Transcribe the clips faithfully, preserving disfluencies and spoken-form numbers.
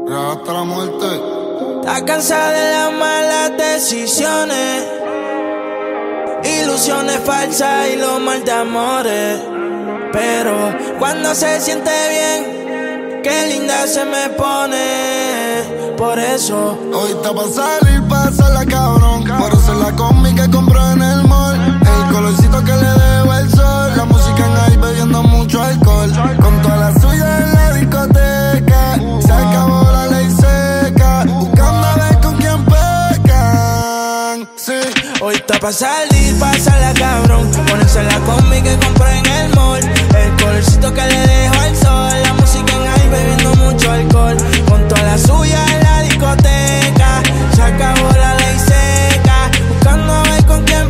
hasta la muerte. Está cansada de las malas decisiones, ilusiones falsas y los mal de amores. Pero cuando se siente bien, qué linda se me pone. Por eso hoy está pa' salir, pasarla cabrón. Por hacer la combi que compró en el mall, el colorcito que le dejo el sol, la música en ahí bebiendo mucho alcohol, con toda la suya en la discoteca. Se acabó la ley seca, buscando a ver con quién pecan. Sí, hoy está pa' salir, pasarla cabrón. Ponerse la combi que compré en el mall, el colorcito que le dejo al sol, la música en ahí bebiendo mucho alcohol, con toda la suya en la discoteca. Se acabó la ley seca, buscando a ver con quién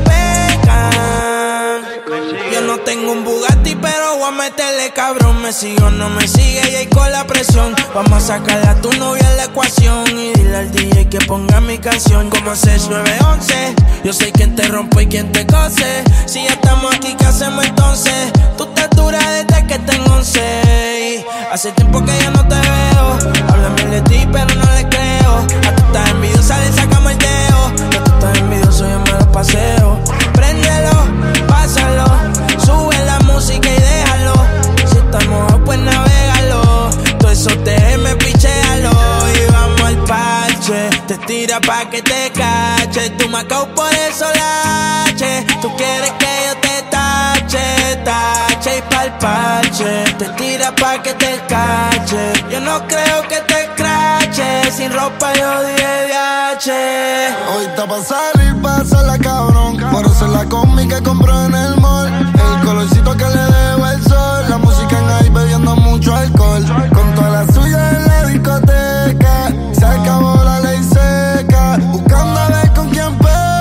pecan. Yo no tengo un Bugatti, pero voy a meterle cabrón. Me sigue o no me sigue y ahí con la presión. Vamos a sacarle a tu novia en la ecuación y dile al D J que ponga mi canción. Como seis nueve once, yo soy quien te rompe y quien te cose. Si ya estamos aquí, ¿qué hacemos entonces? Tú estás dura desde que tengo once. Hace tiempo que ya no te veo. Háblame de ti, pero no le creo. A tú estás envidiosa, le sacamos el dedo. A tú estás envidioso, yo me lo paseo. Préndelo, pásalo, sube la música y déjalo. Si estás mojado, pues navégalo. Todo eso te me pichéalo. Y vamos al parche, te tira pa' que te cache. Tú me acabo por eso lache. Tú quieres que yo te tache, tache y pa'l parche. Te tira pa' que te cache. Yo no creo que te escrache. Sin ropa yo dije D H. hoy está pa' salir, pasarla cabrón. Por hacer la combi que compró en el mall, el colorcito que le dejo el sol, la música en ahí bebiendo mucho alcohol, con toda la suya en la discoteca. Se acabó la ley seca, buscando a ver con quién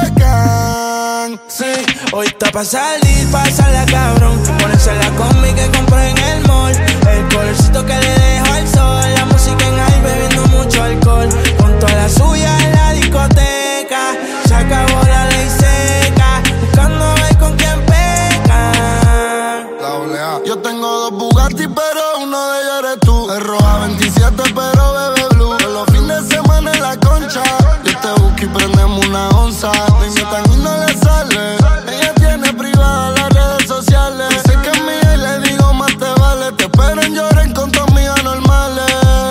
pecan. Sí, hoy está pa' salir, pasarla cabrón. Ponerse la combi que compré en el mall, el colorcito que le dejo al sol, la música en ahí bebiendo mucho alcohol, con toda la suya en la discoteca. Se acabó la ley seca, buscando a ver con quién pecan. doble A. Yo tengo dos Bugatti, pero uno de ellos eres tú. Es roja veintisiete, pero bebe blue. Todos los fines de semana en la concha, yo te busco y prendemos una onza. Me invitan y no le sale. Ella tiene privada las redes sociales. Dice que es mía y le digo más te vale. Te espero en lloren con tus amigas normales.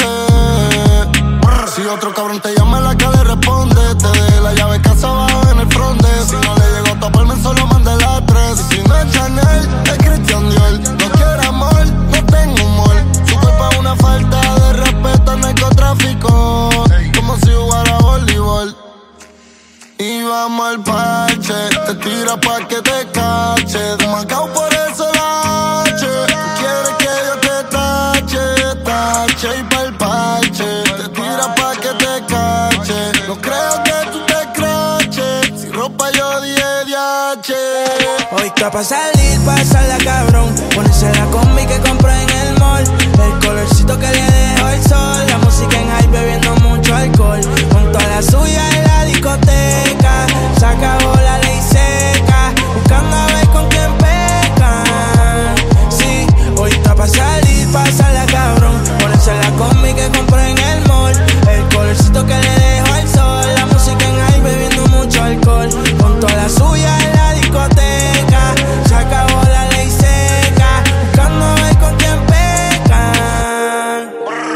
Si otro cabrón te llama, la que le responde. Te deje la llave casa abajo en el fronte. Si no le llegó a taparme, solo mande la tres. Y si no es Chanel, es Christian Dior. No quiero amor, no tengo humor. Su cuerpo es una falta de respeto al narcotráfico, como si jugara voleibol. Y vamos al parche, te tira pa' que te cache. De Macao por eso la H. Tú quieres que yo te tache, tache y pa'l parche. Te tira pa' que te cache. No creo que tú te craches. Si ropa yo dije D H. Hoy está pa' salir, pasarla cabrón. Ponerse la combi que compré en el mall, el colorcito que le dejo el sol, la música en high bebiendo mucho alcohol, con toda la suya en la discoteca. Se acabó la ley seca, buscando a ver con quién pecan. Sí, hoy está pa' salir, pasarla cabrón. Ponerse la combi que compré en el mall, el colorcito que le dejo el sol, la música en high bebiendo mucho alcohol, con toda la suya en la discoteca. Se acabó la ley seca, buscando a ver con quién pecan.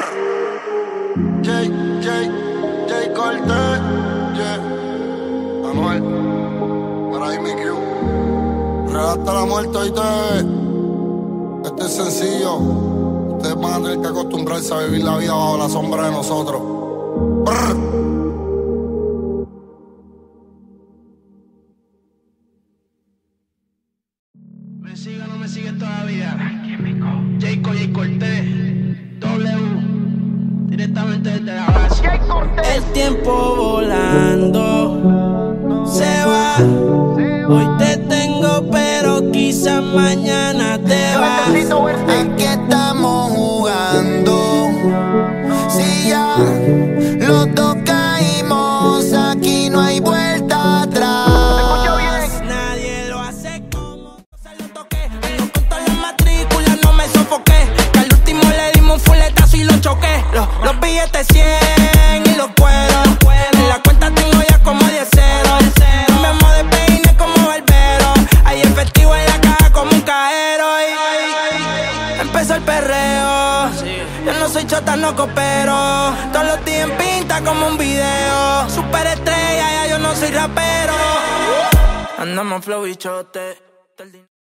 J, J, J Cortez, yeah. Anuel, para ahí mi crew. Hasta la muerte, oíste. Este es sencillo. Ustedes van a tener que acostumbrarse a vivir la vida bajo la sombra de nosotros. Brr. ¿Me sigue o no me sigue todavía? Jayco, J Cortez, W, directamente desde la base. El tiempo volando se va. Hoy te tengo, pero quizás mañana te vas. ¿En qué estamos jugando? Si ya los dos caímos, aquí no hay vuelta atrás. Nadie lo hace como se lo toqué. No conto las matrículas, no me sofoqué. Que al último le dimos un fuletazo y lo choqué. Los, los billetes cien. empieza el perreo. Yo no soy chota, no coopero. Todos los días en pinta como un video. Super estrella, ya yo no soy rapero. Andamos flow y chote.